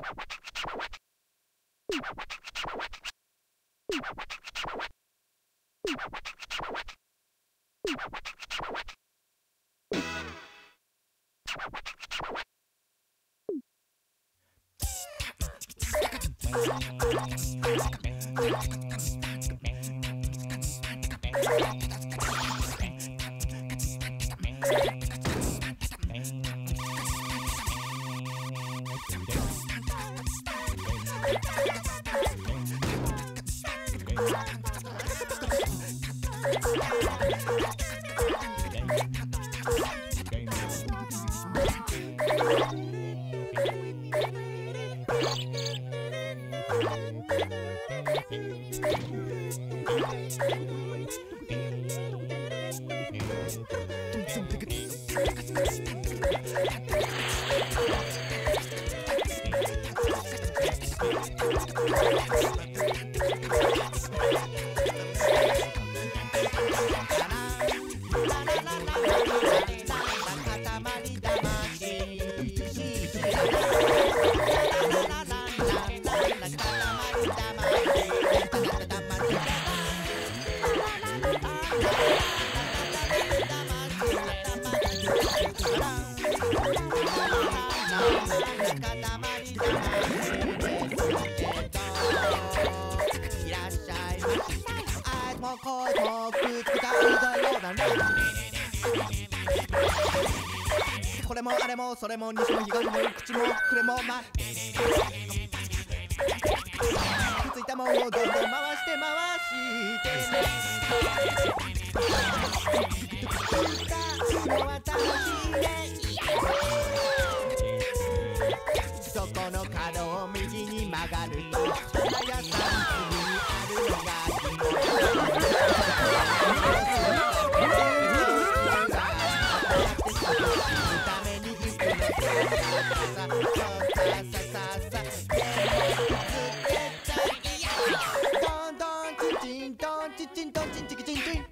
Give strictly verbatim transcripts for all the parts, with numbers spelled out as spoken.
これもあれもそれも西も東も口もくれもまくっついたもんをどんどん回して回して歌うのは楽しいねそこの角を右に曲がると花屋さん次にあるのがどんどんチンチンドンチンチンドンチンチキチンチン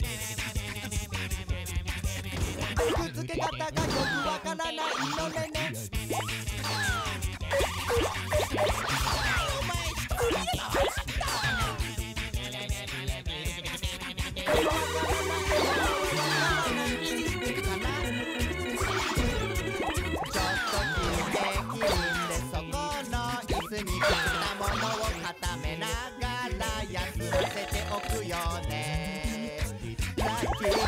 くっつけ方がよくわからないのねね固めながら休ませておくよねラッキーかもしれ